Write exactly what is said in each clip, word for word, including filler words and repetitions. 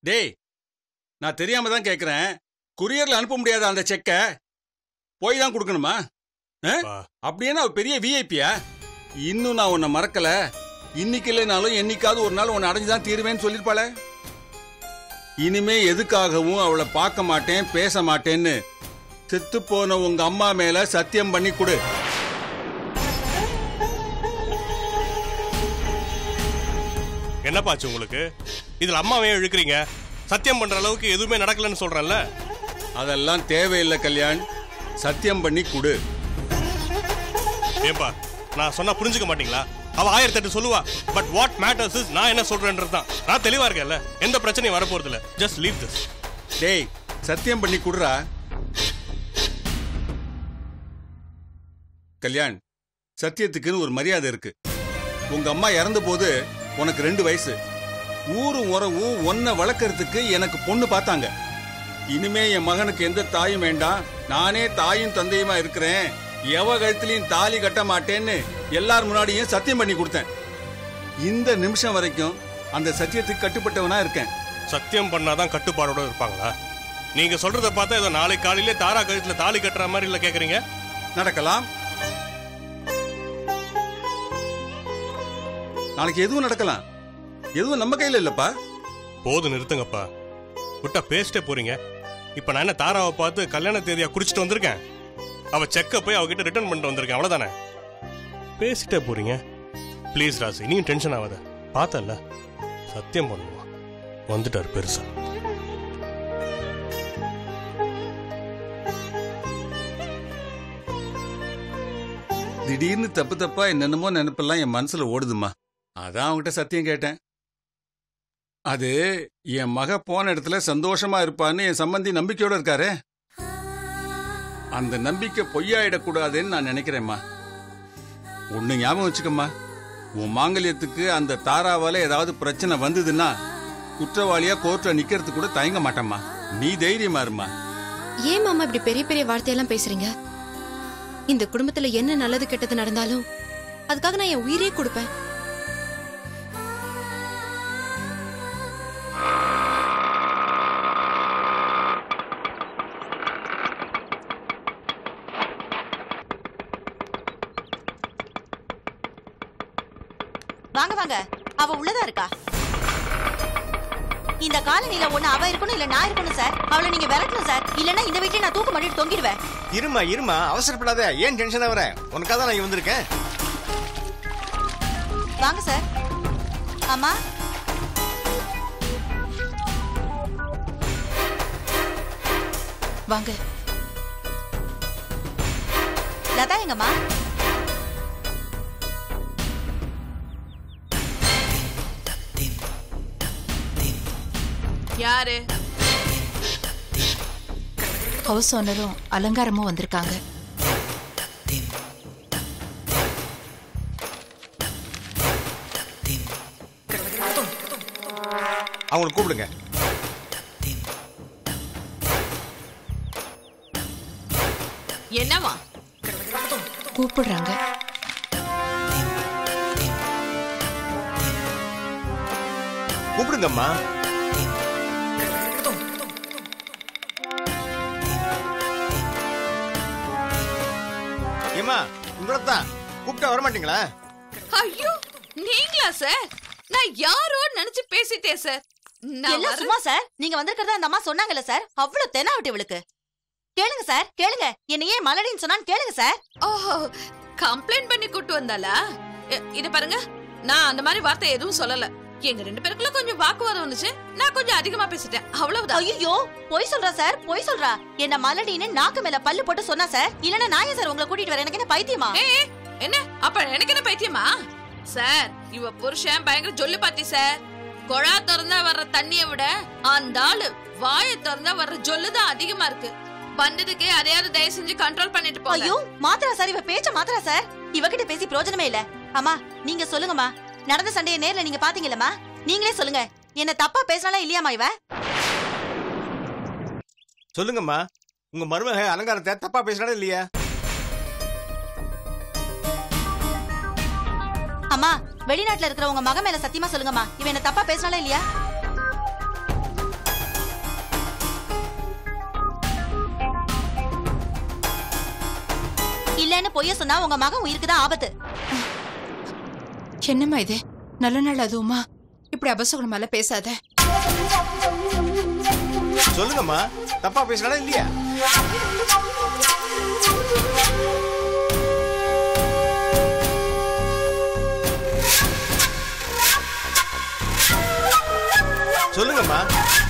டேய், நான் தெரியாம தான் கேட்குறேன். குரியர்ல அனுப்ப முடியாத அந்த செக்கை போய் தான் கொடுக்கணுமா? அப்படியே நான் பெரிய விஐபியா? இன்னும் நான் உன்னை மறக்கல. இன்னைக்கு இல்லைனாலும் என்னைக்காவது ஒரு நாள் உன்னை அடைஞ்சுதான் தீருவேன்னு சொல்லிருப்பாள. இனிமே எதுக்காகவும் அவளை பார்க்க மாட்டேன், பேச மாட்டேன்னு செத்து போன உங்க அம்மா மேல சத்தியம் பண்ணி கொடு. என்னப்பாச்சு உங்களுக்கு? இதுல அம்மாவே இழுக்கிறீங்க. சத்தியம் பண்ற அளவுக்கு எதுவுமே நடக்கலன்னு சொல்றேன்ல. அதெல்லாம் தேவையில்லை கல்யாண், சத்தியம் பண்ணி கொடு. ஏன்பா நான் சொன்னா புரிஞ்சுக்க மாட்டீங்களா? அவ ஆயிரத்தி எட்டு சொல்லுவா. பட் வாட் மேட்டர்ஸ் இஸ் நான் என்ன சொல்றேன்றதுதான். நான் தெளிவா இருக்கேன்ல, எந்த பிரச்சனையும் வரப்போறது இல்ல. Just leave this. டேய், சத்தியம் பண்ணி கொடுறா. கல்யாண், சத்தியத்துக்குன்னு ஒரு மரியாதை இருக்கு. உங்க அம்மா இறந்த போது உனக்கு ரெண்டு வயசு. ஊரும் உறவும் ஒன்ன வளர்க்கறதுக்கு எனக்கு பொண்ணு பார்த்தாங்க. இனிமே என் மகனுக்கு எந்த தாயும் வேண்டாம், நானே தாயும் தந்தையுமா இருக்கிறேன், எவ கழுத்திலையும் தாலி கட்ட மாட்டேன்னு எல்லார் முன்னாடியும் சத்தியம் பண்ணி கொடுத்தேன். இந்த நிமிஷம் வரைக்கும் அந்த சத்தியத்துக்கு கட்டுப்பட்டவனா இருக்கேன். சத்தியம் பண்ணாதான் கட்டுப்பாடோட இருப்பாங்களா? நீங்க சொல்றத பார்த்தா ஏதோ நாளை காலையிலே தாரா கழுத்துல தாலி கட்டுற மாதிரி இல்ல கேக்குறீங்க. நடக்கலாம், நாளைக்கு எதுவும் நடக்கலாம். எதுவும் நம்ம கையில இல்லப்பா. போது நிறுத்துங்கப்பா, விட்டா பேசிட்டே போறீங்க. இப்ப நான் என்ன தாராவை பார்த்து கல்யாண தேதியா குறிச்சிட்டு வந்திருக்கேன்? அவ செக்க போய் அவகிட்ட ரிட்டர்ன் பண்ணிட்டு வந்திருக்கேன், அவ்வளவுதானே? பேசிட்டே போறீங்க. பிளீஸ் ராசி, நீங்க டென்ஷன் ஆகாத. பார்த்தல சத்தியம் பண்ணுவா, வந்துட்டாரு பெருசா. திடீர்னு தப்பு தப்பா என்னென்னமோ நினைப்பெல்லாம் என் மனசுல ஓடுதுமா. அதான் அவங்ககிட்ட சத்தியம் கேட்டேன். அது என் மக போன இடத்துல சந்தோஷமா இருப்பான்னு என் சம்பந்தி நம்பிக்கையோட இருக்காரு. அந்த நம்பிக்கை பொய்யாயிடக்கூடாதுன்னு நான் நினைக்கிறேம்மா. ஒண்ணு ஞாபகம் வச்சுக்கம்மா, உன் மாங்கல்யத்துக்கு அந்த தாராவால ஏதாவது பிரச்சனை வந்ததுன்னா குற்றவாளியா கோர்ட்ல நிக்கிறது கூட தயங்க மாட்டேம்மா. நீ தைரியமா இருமா. ஏன் மாமா இப்படி பெரிய பெரிய வார்த்தையெல்லாம் பேசுறீங்க? இந்த குடும்பத்துல என்ன நல்லது கெட்டது நடந்தாலும் அதுக்காக நான் என் உயிரே கொடுப்பேன். வாங்க வாங்க, அவ உள்ளதா இருக்கா? இந்த காலனில ஒண்ணு அவ இருக்கணும் இல்ல நான் இருக்கணும் சார். அவளை நீங்க விரட்டணும் சார், இல்லன்னா இந்த வீட்டுல நான் தூக்க மாட்டிட்டு தொங்கிடுவேன். இருமா இருமா, அவசரப்படாத. ஏன் டென்ஷன் ஆவற? உனக்காக தான் நான் இங்க வந்திருக்கேன். வாங்க சார். அம்மா, வாங்க. லதா எங்கம்மா? யாரு? ஹவுஸ் ஓனரும் அலங்காரமும் வந்திருக்காங்க. அவங்களை கூப்பிடுங்க. என்னவா? கூப்பிடுறாங்க. கூப்பிடுங்கம்மா. ஏமா, உங்களதான் கூப்பிட்டா வர மாட்டீங்களா? ஐயோ, நீங்களா சார்? நான் யாரோ நினைச்சு பேசிட்டேன் சார். எல்லாம் சும்மா சார். நீங்க வந்திருக்கிறதா அந்த அம்மா சொன்னாங்கல்ல சார், அவ்வளவு தெனாவட்டி இவளுக்கு. கேளுங்க சார், கேளுங்க. என்ன ஏன் மலடின்னு சொன்னான்னு கேளுங்க சார். ஓஹோ, கம்ப்ளைண்ட் பண்ணி கூட்டு வந்தாளா? இது பாருங்க, நான் அந்த மாதிரி வார்த்தை எதுவும் சொல்லல. எங்க ரெண்டு பேருக்குள்ள கொஞ்சம் வாக்குவாதம் வந்துச்சு, நான் கொஞ்சம் அதிகமா பேசிட்டேன், அவ்வளவுதான். ஐயோ, பொய் சொல்றா சார், பொய் சொல்றா. என்ன மலடின்னு நாக்கு மேல பல்லு போட்டு சொன்னா சார். இல்லன்னா நான் ஏன் சார் உங்களை கூட்டிட்டு வரேன்? எனக்கு என்ன பைத்தியமா? ஏய், என்ன அப்ப எனக்கு என்ன பைத்தியமா? சார், இவ புருஷன் பயங்கர ஜொல்லு பாத்தி சார். கொழா திறந்தா வர்ற தண்ணிய விட அந்த ஆளு வாயை திறந்தா வர்ற ஜொல்லுதான் அதிகமா இருக்கு. வந்ததுக்கே அதையாவது தயவு செஞ்சு கண்ட்ரோல் பண்ணிட்டு போங்க. ஐயோ, மாத்திரா சார், இவ பேச்ச மாத்திரா சார். இவகிட்ட பேசி பிரயோஜனமே இல்ல. அம்மா, நீங்க சொல்லுங்கம்மா. நடந்த சண்டையை நேர்ல நீங்க பாத்தீங்களா? நீங்களே சொல்லுங்க. என்ன தப்பா பேசலாம் இல்லையாமா இவ? சொல்லுங்கம்மா, உங்க மருமக அலங்காரத்தை தப்பா பேசுறானே இல்லையா? அம்மா, வெளிநாட்டுல இருக்கிற உங்க மக மேல சத்தியமா சொல்லுங்கம்மா, இவ என்ன தப்பா பேசலாம் இல்லையா? இல்லன்னு பொய்ய சொன்னா உங்க மகன் உயிருக்கு தான் ஆபத்து. என்னம்மா இது? நல்ல நாள் அதுவுமா இப்படி அபசகுணம் மேல பேசாத. சொல்லுங்கம்மா, தப்பா பேசுறா இல்லையா? சொல்லுங்கம்மா.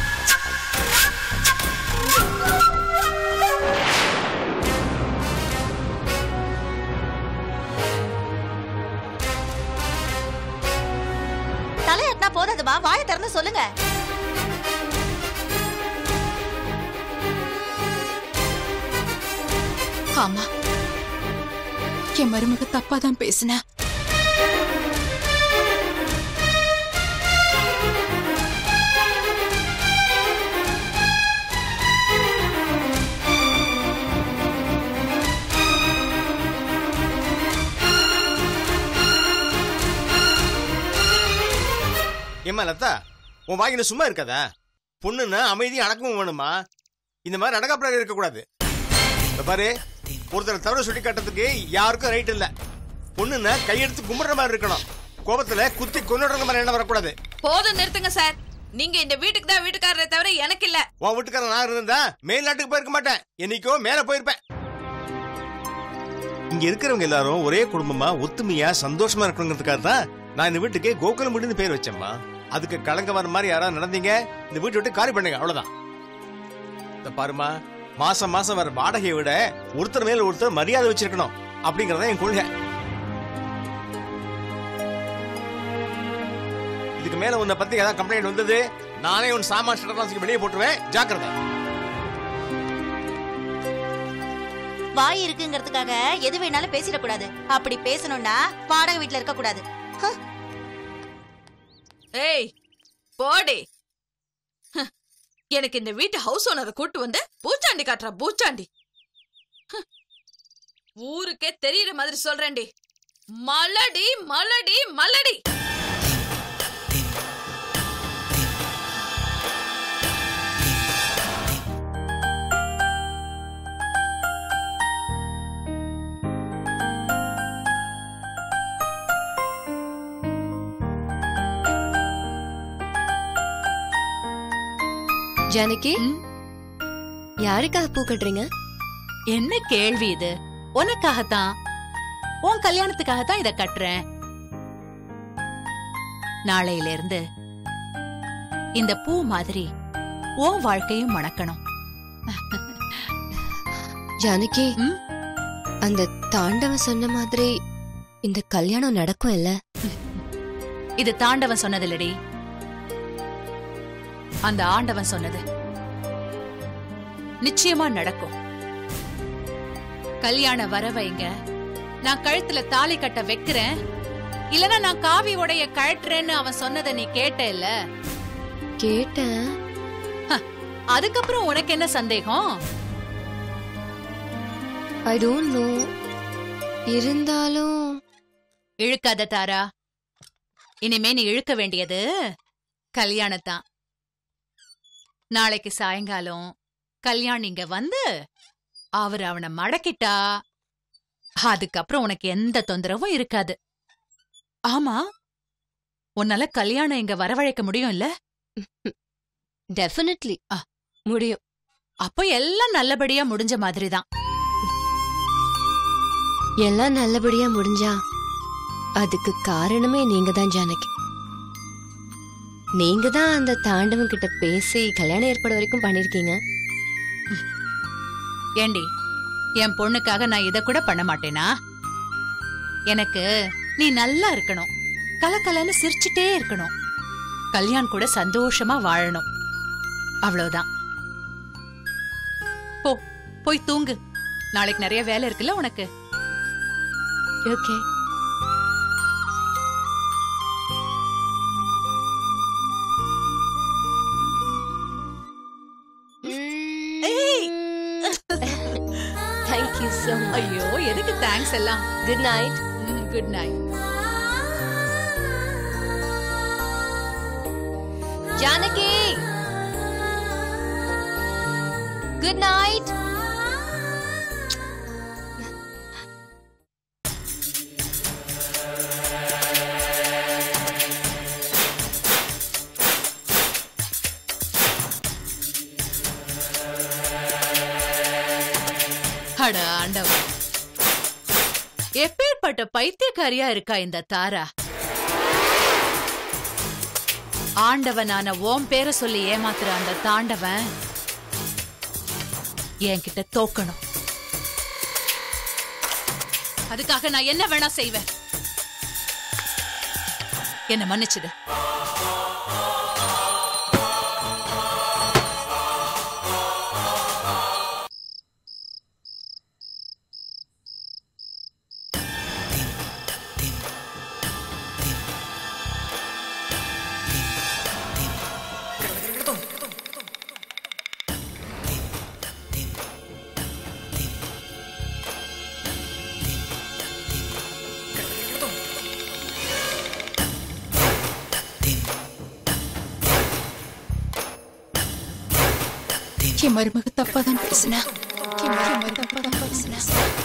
தலையட்டா போதாதுமா, வாயை திறந்து சொல்லுங்க. ஆமா, என் மருமக தப்பாதான் பேசின. ஏமா லதா, உன் வாயில சும்மா இருக்காதா? பொண்ணுன்னா அமைதியும் அடக்கமும் வேணுமா? இந்த மாதிரி அடக்காப்பிடாக இருக்கக்கூடாது. பாரு, ஒருத்தர் தவறு சுட்டி காட்டுறதுக்கு யாருக்கும் ரைட் இல்ல. பொண்ணுன்னா கையெடுத்து கும்பிடுற மாதிரி இருக்கணும். கோபத்துல குத்தி கொண்டுடுற மாதிரி என்ன வரக்கூடாது. போதும், நிறுத்துங்க சார். நீங்க இந்த வீட்டுக்கு தான் வீட்டுக்காரரை தவிர எனக்கு இல்ல. உன் வீட்டுக்காரன் நான் இருந்தா மேல் நாட்டுக்கு போயிருக்க மாட்டேன், என்னைக்கோ மேல போயிருப்பேன். இங்க இருக்கிறவங்க எல்லாரும் ஒரே குடும்பமா ஒத்துமையா சந்தோஷமா இருக்கணுங்கிறதுக்காக தான் நான் இந்த வீட்டுக்கு கோகுலம் வீடுன்னு பேர் வச்சேம்மா. அதுக்கு கலங்க வர மாதிரி யாராவது நடந்தீங்க, இந்த வீட்டை விட்டு காலி பண்ணுங்க, அவ்வளவுதான். இந்த பாருமா, மாசம் மாசம் வர வாடகையை விட ஒருத்தர் மேல ஒருத்தர் மரியாதை வச்சிருக்கணும் அப்படிங்கறத என் கொள்கை. இதுக்கு மேல உன்னை பத்தி ஏதாவது கம்ப்ளைண்ட் வந்தது, நானே உன் சாமான் ஷட்டர்லாம் வெளியே போட்டுருவேன், ஜாக்கிரதை. வாய் இருக்குங்கிறதுக்காக எது வேணாலும் பேசிடக்கூடாது. அப்படி பேசணும்னா வாடகை வீட்டுல இருக்க கூடாது. ஏய் போடி, எனக்கு இந்த வீட்டு ஹவுஸ் ஓனரை கூட்டு வந்து பூச்சாண்டி காட்டுறா, பூச்சாண்டி. ஊருக்கே தெரியற மாதிரி சொல்றேன்டி. மலடி மலடி மலடி. ஜானகி, யாருக்காக பூ கட்டுறீங்க? என்ன கேள்வி இது? உனக்காகத்தான், உன் கல்யாணத்துக்காகத்தான் இத கட்டுறேன். நாளையில இருந்து இந்த பூ மாதிரி உன் வாழ்க்கையும் மணக்கணும். ஜானகி, அந்த தாண்டவன் சொன்ன மாதிரி இந்த கல்யாணம் நடக்கும் இல்ல? இது தாண்டவன் சொன்னதில்லடி, அந்த ஆண்டவன் சொன்னது. நிச்சயமா நடக்கும். கல்யாண வர வைங்க, நான் கழுத்துல தாலி கட்ட வைக்கிறேன், இல்லனா நான் காவி உடைய கழட்டுறேன்னு அவன் சொன்னதை நீ கேட்ட இல்ல? கேட்டேன். அதுக்கப்புறம் உனக்கு என்ன சந்தேகம்? I don't know. இருந்தாலும் இழுக்காத தாரா, இனிமே நீ இழுக்க வேண்டியது கல்யாணத்தான். நாளைக்கு சாயங்காலம் கல்யாணம் இங்க வந்து அவர் அவனை மடக்கிட்டா அதுக்கப்புறம் உனக்கு எந்த தொந்தரவும் இருக்காது. ஆமா, உன்னால கல்யாணம் இங்க வரவழைக்க முடியும் இல்ல? டெஃபினெட்லி முடியும். அப்போ எல்லாம் நல்லபடியா முடிஞ்ச மாதிரிதான். எல்லாம் நல்லபடியா முடிஞ்சா அதுக்கு காரணமே நீங்க தான் ஜானகி. நீங்க தான் அந்த தாண்டவன் கிட்ட பேசி கல்யாணம் ஏற்பாடு வரைக்கும் பண்ணிருக்கீங்க. ஏண்டி, என் பொண்ணுக்காக நான் இத கூட பண்ண மாட்டேனா? எனக்கு நீ நல்லா இருக்கணும், கலக்கலன்னு சிரிச்சுட்டே இருக்கணும், கல்யாணம் கூட சந்தோஷமா வாழணும், அவ்வளவுதான். போ, போய் தூங்கு. நாளைக்கு நிறைய வேலை இருக்குல்ல உனக்கு. Okay. Thank you so much. ஐயோ, எதுக்கு தேங்க்ஸ் எல்லாம்? Good night. Good night. Janaki. Good night. எப்படிப்பட்ட பைத்தியக்காரியா இருக்கா இந்த தாரா? ஆண்டவனான ஓம் பேரை சொல்லி ஏமாத்துற அந்த தாண்டவன் என்கிட்ட தோக்கணும். அதுக்காக நான் என்ன வேணா செய்வேன். என்ன மன்னிச்சுடு. என் மருமக தப்பாதான் பேசினா. என் மருமக தப்பாதான் பேசினா.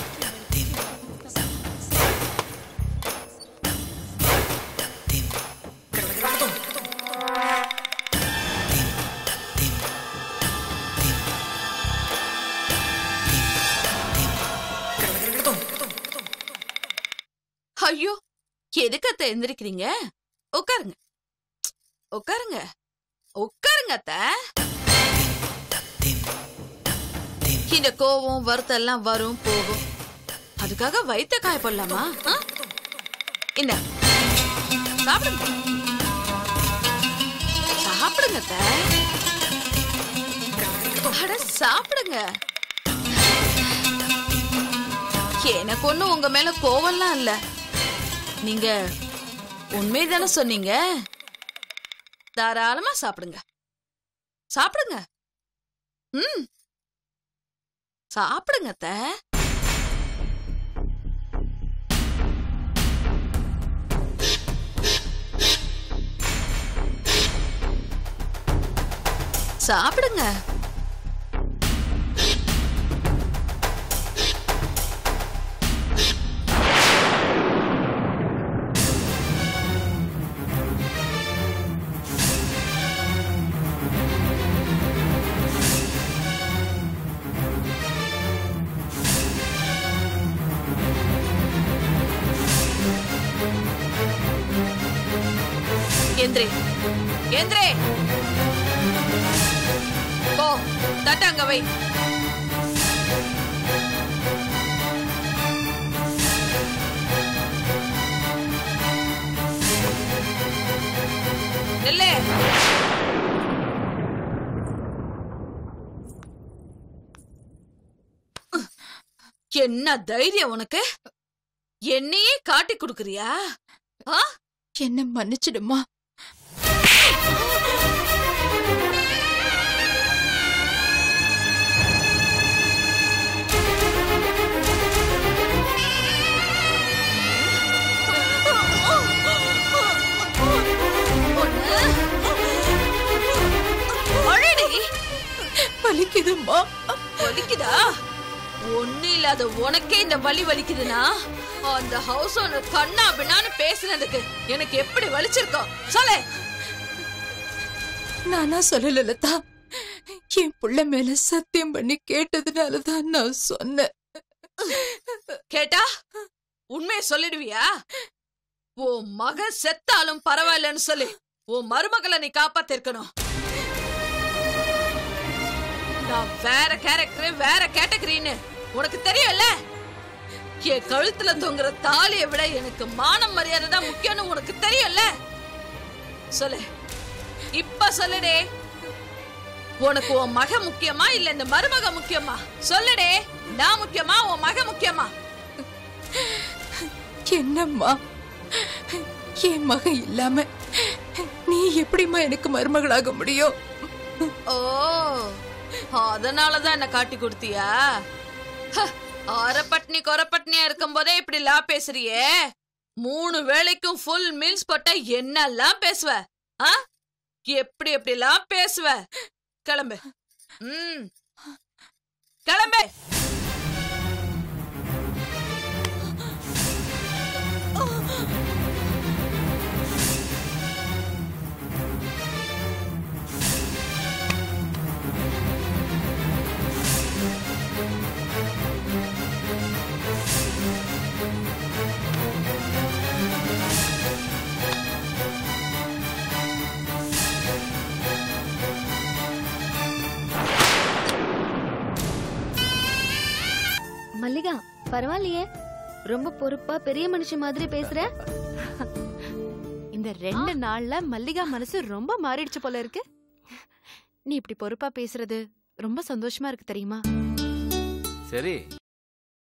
ஐயோ, எதுக்கு அத்தை எந்திரிக்கிறீங்க? உட்காருங்க உட்காருங்க உட்காருங்க அத்தை. இந்த கோவம் வருத்தம் எல்லாம் வரும் போகும். அதுக்காக வயித்த காய போடலாமா? இந்த சாப்பிடுங்க சாப்பிடுங்க அத்தை. அட சாப்பிடுங்க. எனக்கு ஒண்ணும் உங்க மேல கோவம்லாம் இல்ல. நீங்க உண்மைதானே சொன்னீங்க. தாராளமா சாப்பிடுங்க சாப்பிடுங்க. ம் சாப்பிடுங்க அத்தை. சாப்பிடுங்க. எந்திரே எந்திரே போ, தட்டாங்க வை. நில்லே. என்ன தைரியம் உனக்கு? என்னையே காட்டி கொடுக்கறியா? என்ன மன்னிச்சிடுமா. வலிக்குதுமா. வலிக்குதா? ஒண்ணு இல்லாத உனக்கே இந்த வலி வலிக்குதுன்னா அந்த ஹவுஸ் ஓனர் கண்ணா பின்னான்னு பேசுனதுக்கு எனக்கு எப்படி வலிச்சிருக்கோம் சொல்லு. நானா சொல்லல லதா. என் புள்ள மேல சத்தியம் பண்ணி கேட்டதுனாலதான் நான் சொன்னேன். கேட்டா உண்மையை சொல்லிடுவியா? உன் மக செத்தாலும் பரவாயில்லன்னு சொல்லி உன் மருமகளை நீ காப்பாத்திருக்கணும். நான் வேற கேரக்டர் வேற கேட்டகரின்னு உனக்கு தெரியும்ல. என் கழுத்துல தொங்குற தாலியை விட எனக்கு மானம் மரியாதை தான் முக்கியம்னு உனக்கு தெரியும்ல. சொல்லு, இப்ப சொல்லுடே. உனக்கு உன் மக முக்கியமா இல்ல இந்த மருமக முக்கியமா? சொல்லுடே. நான் முக்கியமா உன் மக முக்கியமா? என்னம்மா, என் மக இல்லாம நீ எப்படிம்மா எனக்கு மருமகளாக முடியும்? ஓ, அதனாலதான் என்ன காட்டி கொடுத்தியா? ஆரப்பட்னி கொரப்பட்னியா இருக்கும் போதே இப்படி லா பேசுறியே. மூணு வேளைக்கும் ஃபுல் மீல்ஸ் போட்டா என்னெல்லாம் பேசுவ? எப்படி எப்படி எல்லாம் பேசுவ? கிளம்பு. ம் கிளம்பு. மல்லிகா பரவாயில்லையே, ரொம்ப பொறுப்பா பெரிய மனுஷன் மாதிரி பேசுற. இந்த ரெண்டு நாள்ல மல்லிகா மனசு ரொம்ப மாறிடுச்சு போல இருக்கு. நீ இப்படி பொறுப்பா பேசுறது ரொம்ப சந்தோஷமா இருக்கு தெரியுமா? சரி